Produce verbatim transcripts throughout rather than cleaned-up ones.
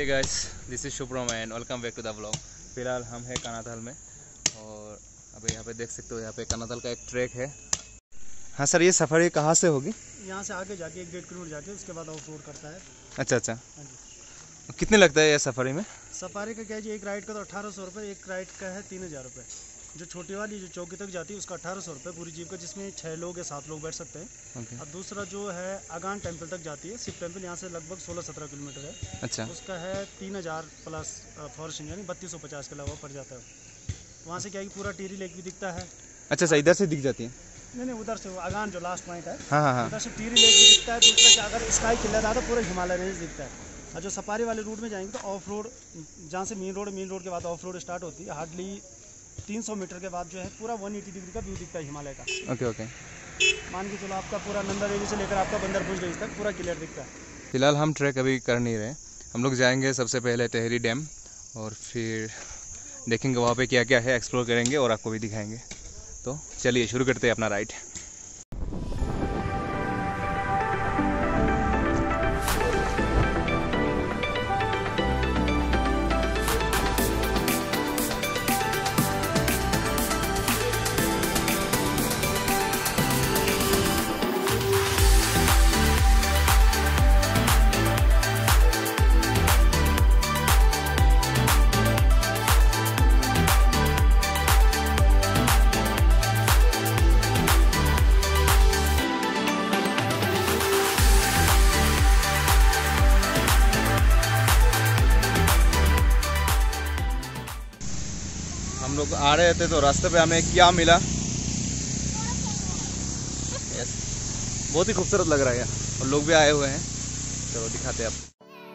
Hey guys, this is Shubhram and welcome back to the vlog. फिलहाल हम हैं कनाथल में और अभी यहाँ पे देख सकते हो, यहाँ पे कनाथल का एक ट्रैक है। हाँ सर, ये सफारी कहाँ से होगी? यहाँ से आगे जाके एक डेढ़ किलोमीटर जाके उसके बाद ऑफ रोड करता है। अच्छा अच्छा, हाँ जी। कितने लगता है ये सफारी में? सफारी का क्या है जी, एक राइड का तो अठारह सौ रुपये, एक राइड का है तीन हज़ार रुपये। जो छोटी वाली जो चौकी तक जाती है उसका अठारह सौ रुपये पूरी जीप का, जिसमें छः लोग या सात लोग बैठ सकते हैं। okay. और दूसरा जो है अगान टेम्पल तक जाती है, शिव टेम्पल, यहाँ से लगभग सोलह सत्रह किलोमीटर है। अच्छा, उसका है तीन हज़ार प्लस फॉरेस्ट यानी बत्तीस सौ पचास के अलावा पड़ जाता है। वहाँ से क्या है कि पूरा टीरी लेक भी दिखता है। अच्छा अच्छा, इधर से दिख जाती है? नहीं नहीं, उधर से अगान जो लास्ट पॉइंट है, हाँ हाँ हाँ, उधर से टीरी लेक भी दिखता है। दूसरा क्या, अगर स्काई किलर आता है पूरा हिमालय रेंज दिखता है। और जो सफारी वाले रूट में जाएंगे तो ऑफ रोड, जहाँ से मेन रोड मेन रोड के बाद ऑफ रोड स्टार्ट होती है, हार्डली तीन सौ मीटर के बाद जो है पूरा एक सौ अस्सी डिग्री का व्यू दिखता है हिमालय का। ओके ओके, मान के चलो आपका पूरा नंदा देवी से लेकर आपका बंदरपुर रेंज तक पूरा क्लियर दिखता है। फिलहाल हम ट्रैक अभी कर नहीं रहे। हम लोग जाएंगे सबसे पहले टेहरी डैम और फिर देखेंगे वहाँ पे क्या क्या है, एक्सप्लोर करेंगे और आपको भी दिखाएंगे। तो चलिए शुरू करते हैं अपना राइड। हम लोग आ रहे थे तो रास्ते पे हमें क्या मिला, yes. बहुत ही खूबसूरत लग रहा है और लोग भी आए हुए हैं। चलो दिखाते हैं आपको।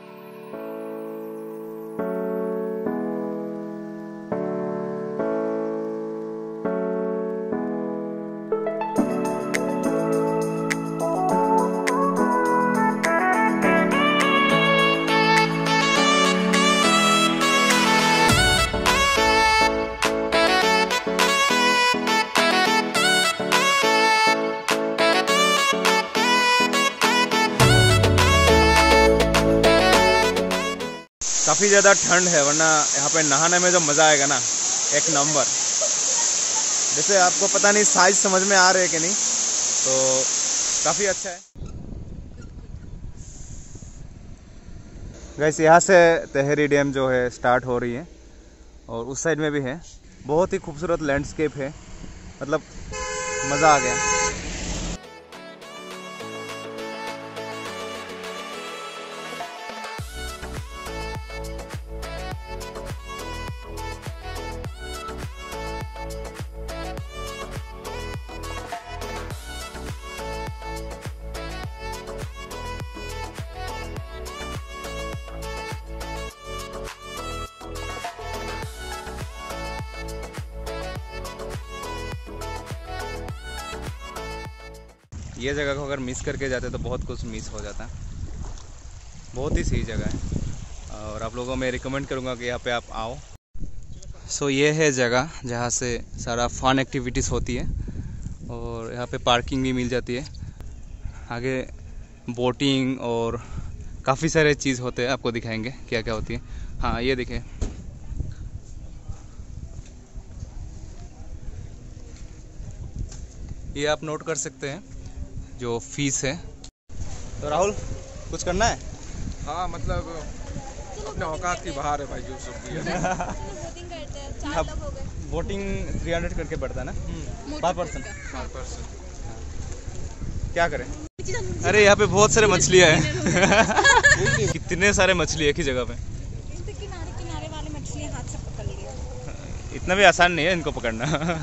काफ़ी ज़्यादा ठंड है, वरना यहाँ पे नहाने में जो मज़ा आएगा ना, एक नंबर। जैसे आपको पता नहीं साइज समझ में आ रहे है कि नहीं, तो काफ़ी अच्छा है। गाइस, यहाँ से टेहरी डैम जो है स्टार्ट हो रही है और उस साइड में भी है। बहुत ही खूबसूरत लैंडस्केप है, मतलब मज़ा आ गया। ये जगह को अगर मिस करके जाते तो बहुत कुछ मिस हो जाता। बहुत ही सही जगह है और आप लोगों को मैं रिकमेंड करूँगा कि यहाँ पे आप आओ। सो so, ये है जगह जहाँ से सारा फन एक्टिविटीज़ होती है और यहाँ पे पार्किंग भी मिल जाती है। आगे बोटिंग और काफ़ी सारे चीज़ होते हैं, आपको दिखाएंगे क्या क्या होती है। हाँ, ये देखें, ये आप नोट कर सकते हैं जो फीस है। तो राहुल, कुछ करना है? हाँ, मतलब अपने औकात की बाहर है भाई, जो सब भी है। बोटिंग तीन सौ करके पड़ता है ना, पर पर्सन। पर पर्सन क्या करें? अरे यहाँ पे बहुत सारे मछलियाँ हैं। कितने सारे मछली एक ही जगह पे। किनारे किनारे वाले मछलियाँ हाथ से पकड़ लिया। इतना भी आसान नहीं है इनको पकड़ना।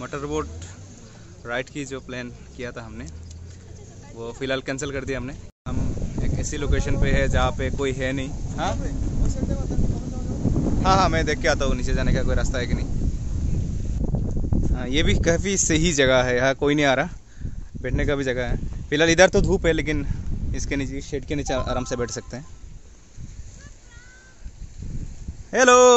मोटर बोट राइड की जो प्लान किया था हमने वो फ़िलहाल कैंसिल कर दिया हमने। हम एक ऐसी लोकेशन पे है जहाँ पे कोई है नहीं। हाँ हाँ हाँ मैं देख के आता हूँ नीचे जाने का कोई रास्ता है कि नहीं। हाँ ये भी काफ़ी सही जगह है, यहाँ कोई नहीं आ रहा, बैठने का भी जगह है। फिलहाल इधर तो धूप है लेकिन इसके नीचे शेड के नीचे आराम से बैठ सकते हैं। हेलो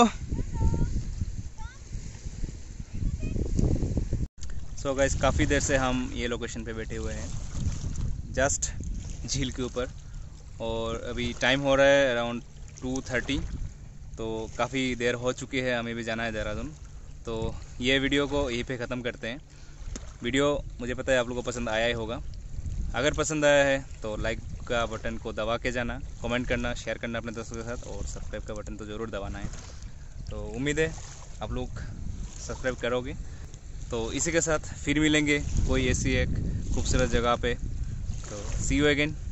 सो गाइस, काफ़ी देर से हम ये लोकेशन पे बैठे हुए हैं जस्ट झील के ऊपर, और अभी टाइम हो रहा है अराउंड टू थर्टी, तो काफ़ी देर हो चुकी है, हमें भी जाना है देहरादून। तो ये वीडियो को यहीं पे ख़त्म करते हैं। वीडियो मुझे पता है आप लोगों को पसंद आया ही होगा। अगर पसंद आया है तो लाइक का बटन को दबा के जाना, कमेंट करना, शेयर करना अपने दोस्तों के साथ, और सब्सक्राइब का बटन तो ज़रूर दबाना है। तो उम्मीद है आप लोग सब्सक्राइब करोगे। तो इसी के साथ फिर मिलेंगे कोई ऐसी एक खूबसूरत जगह पे। तो सी यू अगेन।